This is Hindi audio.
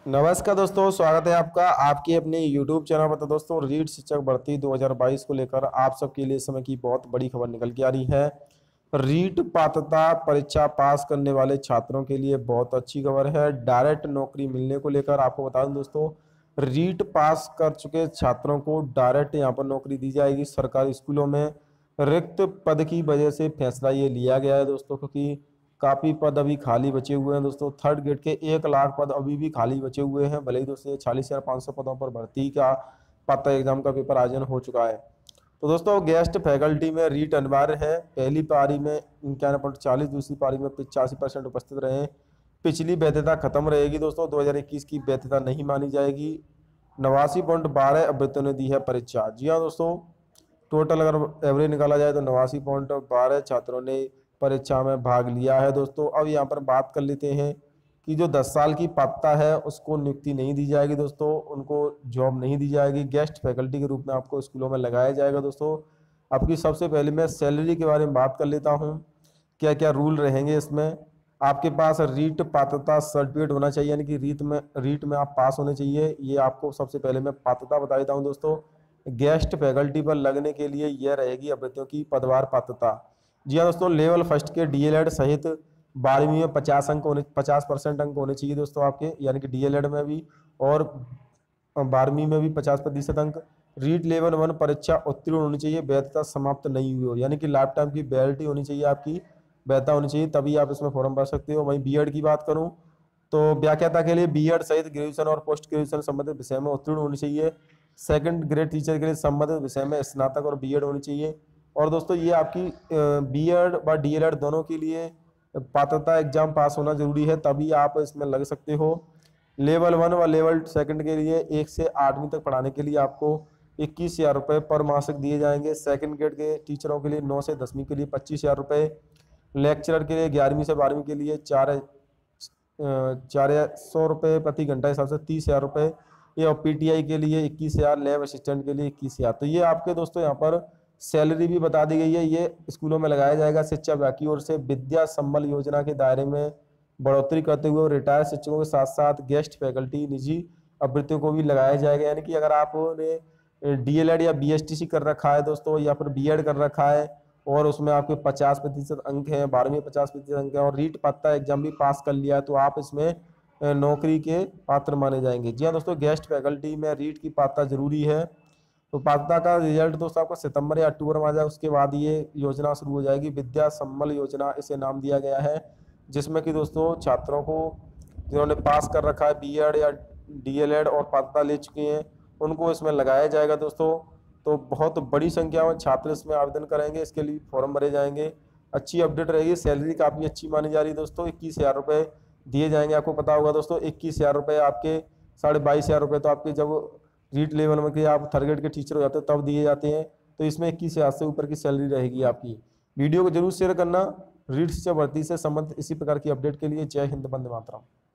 नमस्कार दोस्तों, स्वागत है आपका आपकी अपने YouTube चैनल पर। तो दोस्तों, रीट शिक्षक भर्ती 2022 को लेकर आप सबके लिए इस समय की बहुत बड़ी खबर निकल के आ रही है। रीट पात्रता परीक्षा पास करने वाले छात्रों के लिए बहुत अच्छी खबर है। डायरेक्ट नौकरी मिलने को लेकर आपको बता दूं दोस्तों, रीट पास कर चुके छात्रों को डायरेक्ट यहाँ पर नौकरी दी जाएगी सरकारी स्कूलों में। रिक्त पद की वजह से फैसला ये लिया गया है दोस्तों, क्योंकि काफ़ी पद अभी खाली बचे हुए हैं दोस्तों। थर्ड ग्रेड के 1 लाख पद अभी भी खाली बचे हुए हैं। भले ही दोस्तों 46,500 पदों पर भर्ती का पात्रता एग्जाम का पेपर आयोजन हो चुका है। तो दोस्तों, गेस्ट फैकल्टी में रीट अनिवार्य है। पहली पारी में 51.40, दूसरी पारी में 85% उपस्थित रहे। पिछली वैधता खत्म रहेगी दोस्तों, 2021 की वैधता नहीं मानी जाएगी। 89.12 अभ्यर्थियों ने दी है परीक्षा। जी हाँ दोस्तों, टोटल अगर एवरेज निकाला जाए तो 89.12 छात्रों ने परीक्षा में भाग लिया है दोस्तों। अब यहाँ पर बात कर लेते हैं कि जो 10 साल की पात्रता है उसको नियुक्ति नहीं दी जाएगी दोस्तों, उनको जॉब नहीं दी जाएगी। गेस्ट फैकल्टी के रूप में आपको स्कूलों में लगाया जाएगा दोस्तों। आपकी सबसे पहले मैं सैलरी के बारे में बात कर लेता हूँ, क्या क्या रूल रहेंगे इसमें। आपके पास रीट पात्रता सर्टिफिकेट होना चाहिए, यानी कि रीट में आप पास होने चाहिए। ये आपको सबसे पहले मैं पात्रता बता देता हूँ दोस्तों। गेस्ट फैकल्टी पर लगने के लिए यह रहेगी अभ्यर्थियों की पदवार पात्रता। जी हाँ दोस्तों, लेवल फर्स्ट के डीएलएड सहित 12वीं में 50% अंक होने चाहिए दोस्तों आपके, यानी कि डीएलएड में भी और 12वीं में भी 50% अंक। रीट लेवल 1 परीक्षा उत्तीर्ण होनी चाहिए, वैधता समाप्त नहीं हुई हो, यानी कि लाइफ टाइम की वैलिडिटी होनी चाहिए आपकी, वैधता होनी चाहिए, तभी आप इसमें फॉर्म भर सकते हो। वहीं बीएड की बात करूं तो व्याख्याता के लिए बीएड सहित ग्रेजुएशन और पोस्ट ग्रेजुएशन संबंधित विषय में उत्तीर्ण होनी चाहिए। सेकंड ग्रेड टीचर के लिए संबंधित विषय में स्नातक और बीएड होनी चाहिए। और दोस्तों, ये आपकी बीएड व डीएलएड दोनों के लिए पात्रता एग्जाम पास होना जरूरी है, तभी आप इसमें लग सकते हो। लेवल 1 व लेवल सेकंड के लिए 1 से 8वीं तक पढ़ाने के लिए आपको 21,000 रुपये पर मासिक दिए जाएंगे। सेकंड ग्रेड के टीचरों के लिए 9 से 10वीं के लिए 25,000 रुपये। लेक्चरर के लिए 11वीं से 12वीं के लिए 400 रुपये प्रति घंटा हिसाब से 30,000 रुपये। ये और पीटीआई के लिए 21,000, लैब असिस्टेंट के लिए 21,000। तो ये आपके दोस्तों यहाँ पर सैलरी भी बता दी गई है। ये स्कूलों में लगाया जाएगा। शिक्षा विभाग की ओर से विद्या संबल योजना के दायरे में बढ़ोतरी करते हुए रिटायर्ड शिक्षकों के साथ साथ गेस्ट फैकल्टी निजी अभ्यर्थियों को भी लगाया जाएगा। यानी कि अगर आपने डीएलएड या बीएसटीसी कर रखा है दोस्तों, या फिर बीएड कर रखा है और उसमें आपके 50% अंक हैं, 12वीं 50% अंक हैं और रीट पात्रता एग्जाम भी पास कर लिया है, तो आप इसमें नौकरी के पात्र माने जाएंगे। जी हाँ दोस्तों, गेस्ट फैकल्टी में रीट की पात्रता जरूरी है। तो पात्रता का रिजल्ट दोस्तों आपको सितंबर या अक्टूबर में आ जाए, उसके बाद ये योजना शुरू हो जाएगी। विद्या संबल योजना इसे नाम दिया गया है, जिसमें कि दोस्तों छात्रों को जिन्होंने पास कर रखा है बीएड या डीएलएड और पात्रता ले चुके हैं, उनको इसमें लगाया जाएगा दोस्तों। तो बहुत बड़ी संख्या में छात्र इसमें आवेदन करेंगे, इसके लिए फॉर्म भरे जाएंगे। अच्छी अपडेट रहेगी। सैलरी काफ़ी अच्छी मानी जा रही है दोस्तों, 21,000 रुपये दिए जाएंगे। आपको पता होगा दोस्तों, 21,000 रुपये आपके 22,500 रुपये तो आपके जब रीट लेवल में कि आप थर्ड ग्रेड के टीचर हो जाते हो तब दिए जाते हैं। तो इसमें 21,000 से ऊपर की सैलरी रहेगी आपकी। वीडियो को जरूर शेयर करना। रीट शिक्षा भर्ती से संबंधित इसी प्रकार की अपडेट के लिए जय हिंद, वंदे मातरम।